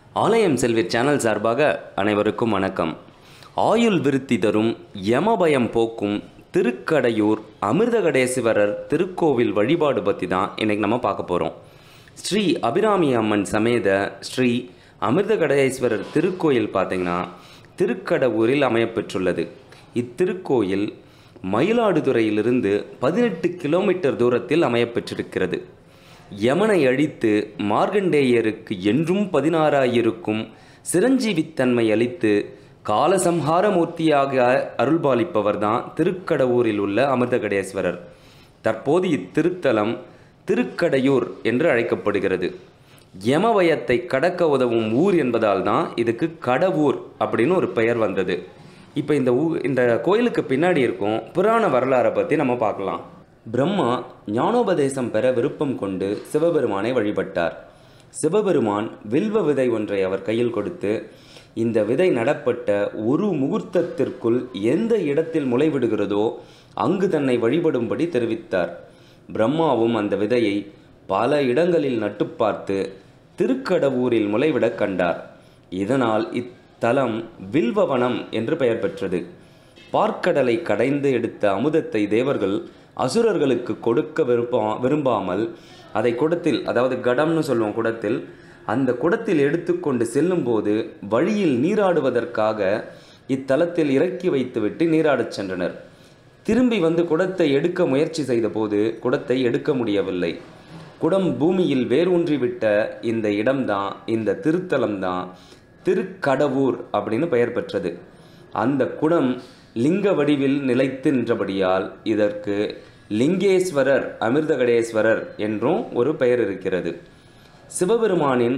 ஆலயம் செல்வீர் சேனல் சார்பாக அனைவருக்கும் வணக்கம். ஆயுள் விருத்தி தரும் யமபயம் போக்கும் திருக்கடையூர் அமிர்தகடேஸ்வரர் திருக்கோவில் வழிபாடு பற்றி தான் இன்றைக்கி நம்ம பார்க்க போகிறோம். ஸ்ரீ அபிராமி அம்மன் சமேத ஸ்ரீ அமிர்தகடேஸ்வரர் திருக்கோயில் பார்த்திங்கன்னா திருக்கடவூரில் அமையப்பெற்றுள்ளது. இத்திருக்கோயில் மயிலாடுதுறையிலிருந்து 18 கிலோமீட்டர் தூரத்தில் அமையப்பெற்றிருக்கிறது. யமனை அழித்து மார்கண்டேயருக்கு என்றும் 16ஆயிருக்கும் சிரஞ்சீவித்தன்மை அளித்து காலசம்ஹார மூர்த்தியாக அருள்பாலிப்பவர் தான் திருக்கடவூரில் உள்ள அமிர்தகடேஸ்வரர். தற்போது இத்திருத்தலம் திருக்கடையூர் என்று அழைக்கப்படுகிறது. யமவயத்தை கடக்க உதவும் ஊர் என்பதால் தான் இதுக்கு கடவூர் அப்படின்னு ஒரு பெயர் வந்தது. இப்போ இந்த கோயிலுக்கு பின்னாடி இருக்கும் புராண வரலாறை பற்றி நம்ம பார்க்கலாம். பிரம்மா ஞானோபதேசம் பெற விருப்பம் கொண்டு சிவபெருமானை வழிபட்டார். சிவபெருமான் வில்வ விதை ஒன்றை அவர் கையில் கொடுத்து, இந்த விதை நடப்பட்ட ஒரு முகூர்த்தத்திற்குள் எந்த இடத்தில் முளைவிடுகிறதோ அங்கு தன்னை வழிபடும்படி தெரிவித்தார். பிரம்மாவும் அந்த விதையை பல இடங்களில் நட்டு பார்த்து திருக்கடவூரில் முளைவிட கண்டார். இதனால் இத்தலம் வில்வவனம் என்று பெயர் பெற்றது. பார்க்கடலை கடைந்து எடுத்த அமுதத்தை தேவர்கள் அசுரர்களுக்கு கொடுக்க விரும்பாமல் அதை குடத்தில், அதாவது கடம்னு சொல்லுவோம் குடத்தில், அந்த குடத்தில் எடுத்துக்கொண்டு செல்லும்போது வழியில் நீராடுவதற்காக இத்தலத்தில் இறக்கி வைத்துவிட்டு நீராடச் சென்றனர். திரும்பி வந்து குடத்தை எடுக்க முயற்சி செய்தபோது குடத்தை எடுக்க முடியவில்லை. குடம் பூமியில் வேரூன்றிவிட்ட இந்த இடம்தான், இந்த திருத்தலம்தான் திருக்கடவூர் அப்படின்னு பெயர் பெற்றது. அந்த குடம் லிங்க வடிவில் நிலைத்து நின்றபடியால் இதற்கு லிங்கேஸ்வரர் அமிர்தகடேஸ்வரர் என்றும் ஒரு பெயர் இருக்கிறது. சிவபெருமானின்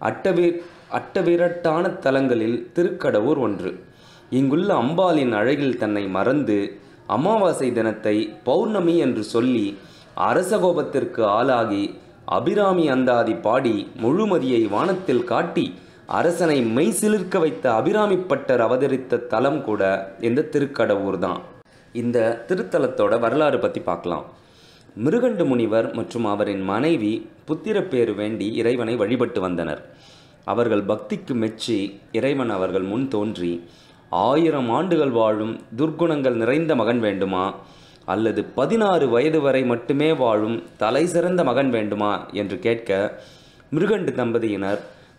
அட்டவிரட்டான தலங்களில் திருக்கடவூர் ஒன்று. இங்குள்ள அம்பாளின் அழகில் தன்னை மறந்து அமாவாசை தினத்தை பௌர்ணமி என்று சொல்லி அரசகோபத்திற்கு ஆளாகி அபிராமி அந்தாதி பாடி முழுமதியை வானத்தில் காட்டி அரசனை மெய் சிலிர்க்க வைத்த அபிராமி பட்டர் அவதரித்த தலம் கூட இந்த திருக்கடவூர் தான். இந்த திருத்தலத்தோட வரலாறு பற்றி பார்க்கலாம். மிருகண்டு முனிவர் மற்றும் அவரின் மனைவி புத்திரப்பேறு வேண்டி இறைவனை வழிபட்டு வந்தனர். அவர்கள் பக்திக்கு மெச்சி இறைவன் அவர்கள் முன் தோன்றி, 1000 ஆண்டுகள் வாழும் துர்க்குணங்கள் நிறைந்த மகன் வேண்டுமா, அல்லது 16 வயது வரை மட்டுமே வாழும் தலை சிறந்த மகன் வேண்டுமா என்று கேட்க, மிருகண்டு தம்பதியினர்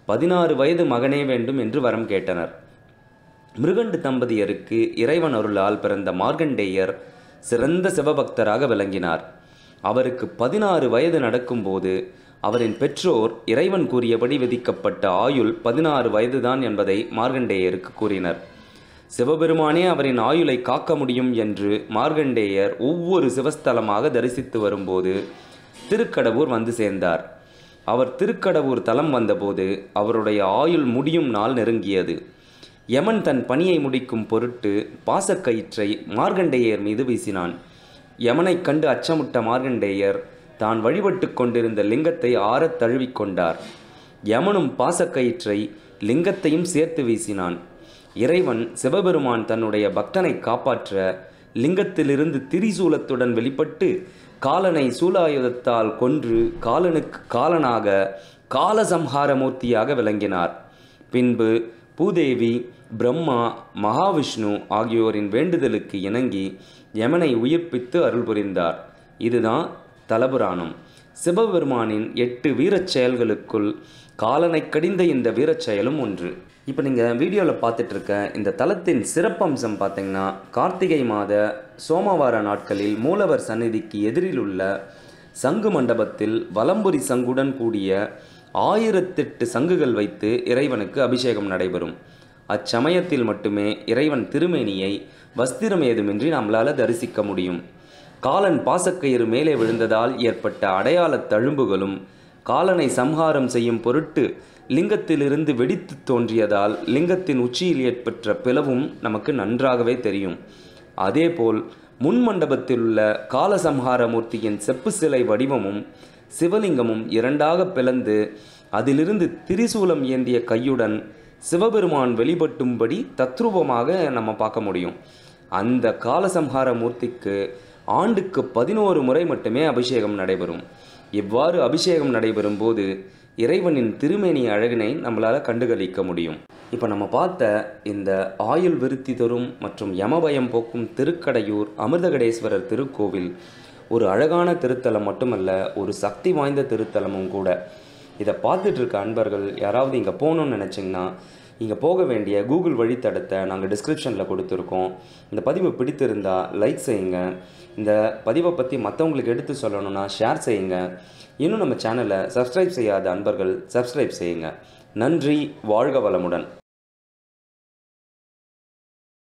16 வயது மகனே வேண்டும் என்று வரம் கேட்டனர். மிருகண்டு தம்பதியருக்கு இறைவன் அருளால் பிறந்த மார்கண்டேயர் சிறந்த சிவபக்தராக விளங்கினார். அவருக்கு 16 வயது நடக்கும்போது அவரின் பெற்றோர் இறைவன் கூறியபடி விதிக்கப்பட்ட ஆயுள் 16 வயதுதான் என்பதை மார்கண்டேயருக்கு கூறினர். சிவபெருமானே அவரின் ஆயுளை காக்க முடியும் என்று மார்கண்டேயர் ஒவ்வொரு சிவஸ்தலமாக தரிசித்து வரும்போது திருக்கடவூர் வந்து சேர்ந்தார். அவர் திருக்கடவூர் தலம் வந்தபோது அவருடைய ஆயுள் முடியும் நாள் நெருங்கியது. யமன் தன் பணியை முடிக்கும் பொருட்டு பாசக்கயிற்றை மார்கண்டேயர் மீது வீசினான். யமனைக் கண்டு அச்சமுட்ட மார்கண்டேயர் தான் வழிபட்டு கொண்டிருந்த லிங்கத்தை ஆறத் தழுவிக்கொண்டார். யமனும் பாசக்கயிற்றை லிங்கத்தையும் சேர்த்து வீசினான். இறைவன் சிவபெருமான் தன்னுடைய பக்தனை காப்பாற்ற லிங்கத்திலிருந்து திரிசூலத்துடன் வெளிப்பட்டு காலனை சூலாயுதத்தால் கொன்று காலனுக்கு காலனாக காலசம்ஹார மூர்த்தியாக விளங்கினார். பின்பு பூதேவி, பிரம்மா, மகாவிஷ்ணு ஆகியோரின் வேண்டுதலுக்கு இணங்கி யமனை உயிர்ப்பித்து அருள் புரிந்தார். இதுதான் தலபுராணம். சிவபெருமானின் 8 வீரச் செயல்களுக்குள் காலனை கடிந்த இந்த வீரச் செயலும் ஒன்று. இப்போ நீங்கள் வீடியோவில் பார்த்துட்ருக்க இந்த தலத்தின் சிறப்பம்சம் பார்த்திங்கன்னா, கார்த்திகை மாத சோமவார நாட்களில் மூலவர் சந்நிதிக்கு எதிரில் உள்ள சங்கு மண்டபத்தில் வலம்புரி சங்குடன் கூடிய 1008 சங்குகள் வைத்து இறைவனுக்கு அபிஷேகம் நடைபெறும். அச்சமயத்தில் மட்டுமே இறைவன் திருமேனியை வஸ்திரம் ஏதுமின்றி நம்மளால் தரிசிக்க முடியும். காலன் பாசக்கயிறு மேலே விழுந்ததால் ஏற்பட்ட அடையாள தழும்புகளும் காலனை சம்ஹாரம் செய்யும் பொருட்டு லிங்கத்திலிருந்து வெடித்து தோன்றியதால் லிங்கத்தின் உச்சியில் ஏற்பட்ட பிளவும் நமக்கு நன்றாகவே தெரியும். அதேபோல் முன்மண்டபத்தில் உள்ள காலசம்ஹார மூர்த்தியின் செப்பு சிலை வடிவமும் சிவலிங்கமும் இரண்டாக பிளந்து அதிலிருந்து திரிசூலம் ஏந்திய கையுடன் சிவபெருமான் வெளிப்பட்டும்படி தத்ரூபமாக நம்ம பார்க்க முடியும். அந்த காலசம்ஹார மூர்த்திக்கு ஆண்டுக்கு 11 முறை மட்டுமே அபிஷேகம் நடைபெறும். இவ்வாறு அபிஷேகம் நடைபெறும் போது இறைவனின் திருமேனி அழகினை நம்மளால் கண்டுகளிக்க முடியும். இப்போ நம்ம பார்த்த இந்த ஆயுள் விருத்தி தரும் மற்றும் யமபயம் போக்கும் திருக்கடையூர் அமிர்தகடேஸ்வரர் திருக்கோவில் ஒரு அழகான திருத்தலம் மட்டுமல்ல, ஒரு சக்தி வாய்ந்த திருத்தலமும் கூட. இதை பார்த்துட்டு இருக்க அன்பர்கள் யாராவது இங்கே போகணுன்னு நினச்சிங்கன்னா இங்கே போக வேண்டிய கூகுள் வழித்தடத்தை நாங்கள் டிஸ்கிரிப்ஷனில் கொடுத்துருக்கோம். இந்த பதிவு பிடித்திருந்தால் லைக் செய்யுங்க. இந்த பதிவை பற்றி மற்றவங்களுக்கு எடுத்து சொல்லணும்னா ஷேர் செய்யுங்க. இன்னும் நம்ம சேனலை சப்ஸ்கிரைப் செய்யாத அன்பர்கள் சப்ஸ்கிரைப் செய்யுங்க. நன்றி. வாழ்க வளமுடன்.